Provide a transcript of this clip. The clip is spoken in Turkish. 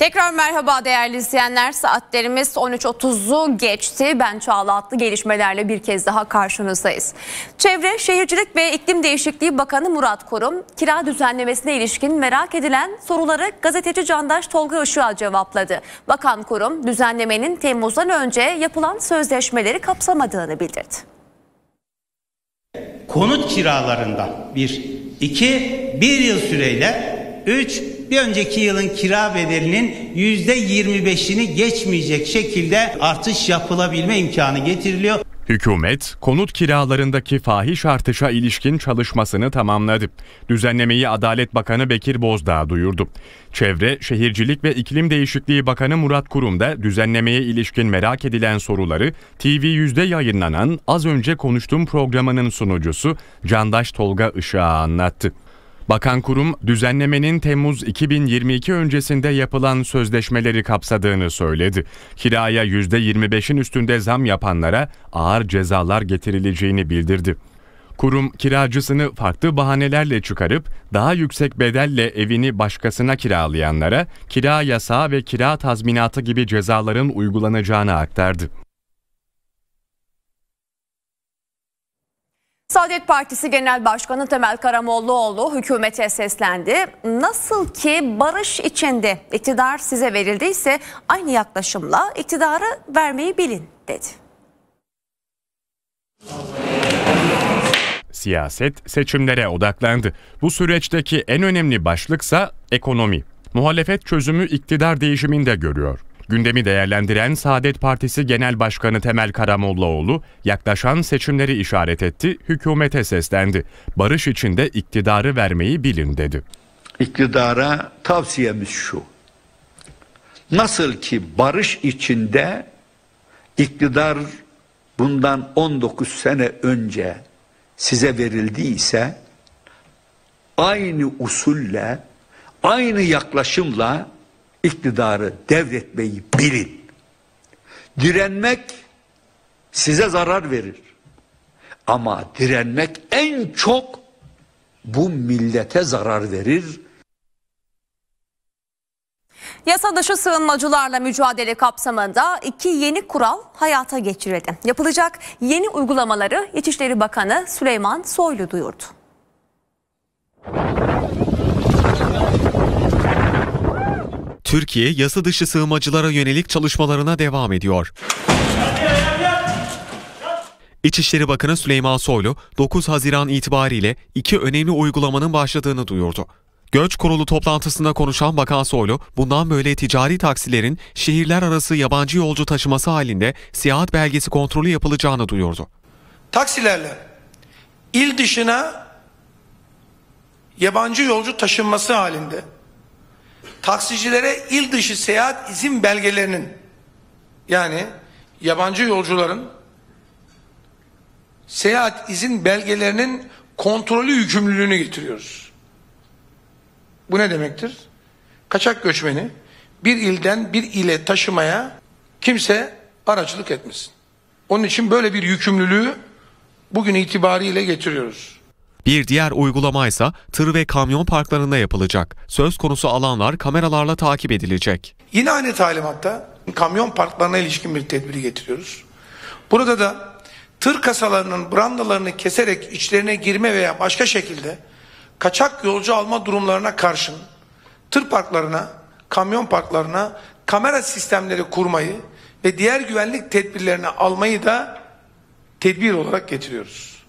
Tekrar merhaba değerli izleyenler. Saatlerimiz 13.30'u geçti. Ben Çağla Atlı, gelişmelerle bir kez daha karşınızdayız. Çevre, Şehircilik ve İklim Değişikliği Bakanı Murat Kurum, kira düzenlemesine ilişkin merak edilen soruları gazeteci Candaş Tolga Işık'a cevapladı. Bakan Kurum, düzenlemenin Temmuz'dan önce yapılan sözleşmeleri kapsamadığını bildirdi. Konut kiralarında 1 yıl süreyle 3, bir önceki yılın kira bedelinin %25'ini geçmeyecek şekilde artış yapılabilme imkanı getiriliyor. Hükümet, konut kiralarındaki fahiş artışa ilişkin çalışmasını tamamladı. Düzenlemeyi Adalet Bakanı Bekir Bozdağ duyurdu. Çevre, Şehircilik ve İklim Değişikliği Bakanı Murat Kurum da düzenlemeye ilişkin merak edilen soruları TV100'de yayınlanan Az Önce Konuştuğum programının sunucusu Candaş Tolga Işık'a anlattı. Bakan Kurum, düzenlemenin Temmuz 2022 öncesinde yapılan sözleşmeleri kapsadığını söyledi. Kiraya %25'in üstünde zam yapanlara ağır cezalar getirileceğini bildirdi. Kurum, kiracısını farklı bahanelerle çıkarıp daha yüksek bedelle evini başkasına kiralayanlara kira yasağı ve kira tazminatı gibi cezaların uygulanacağını aktardı. Saadet Partisi Genel Başkanı Temel Karamollaoğlu hükümete seslendi. Nasıl ki barış içinde iktidar size verildiyse aynı yaklaşımla iktidarı vermeyi bilin dedi. Siyaset seçimlere odaklandı. Bu süreçteki en önemli başlıksa ekonomi. Muhalefet çözümü iktidar değişiminde görüyor. Gündemi değerlendiren Saadet Partisi Genel Başkanı Temel Karamollaoğlu yaklaşan seçimleri işaret etti, hükümete seslendi. Barış içinde iktidarı vermeyi bilin dedi. İktidara tavsiyemiz şu: nasıl ki barış içinde iktidar bundan 19 sene önce size verildiyse aynı usulle, aynı yaklaşımla iktidarı devretmeyi bilin. Direnmek size zarar verir. Ama direnmek en çok bu millete zarar verir. Yasa dışı sığınmacılarla mücadele kapsamında 2 yeni kural hayata geçirildi. Yapılacak yeni uygulamaları İçişleri Bakanı Süleyman Soylu duyurdu. Türkiye, yasa dışı sığınmacılara yönelik çalışmalarına devam ediyor. İçişleri Bakanı Süleyman Soylu, 9 Haziran itibariyle 2 önemli uygulamanın başladığını duyurdu. Göç Kurulu toplantısında konuşan Bakan Soylu, bundan böyle ticari taksilerin şehirler arası yabancı yolcu taşıması halinde seyahat belgesi kontrolü yapılacağını duyurdu. Taksilerle il dışına yabancı yolcu taşınması halinde taksicilere il dışı seyahat izin belgelerinin, yani yabancı yolcuların seyahat izin belgelerinin kontrolü yükümlülüğünü getiriyoruz. Bu ne demektir? Kaçak göçmeni bir ilden bir ile taşımaya kimse aracılık etmesin. Onun için böyle bir yükümlülüğü bugün itibariyle getiriyoruz. Bir diğer uygulama ise tır ve kamyon parklarında yapılacak. Söz konusu alanlar kameralarla takip edilecek. Yine aynı talimatta kamyon parklarına ilişkin bir tedbiri getiriyoruz. Burada da tır kasalarının brandalarını keserek içlerine girme veya başka şekilde kaçak yolcu alma durumlarına karşın tır parklarına, kamyon parklarına kamera sistemleri kurmayı ve diğer güvenlik tedbirlerini almayı da tedbir olarak getiriyoruz.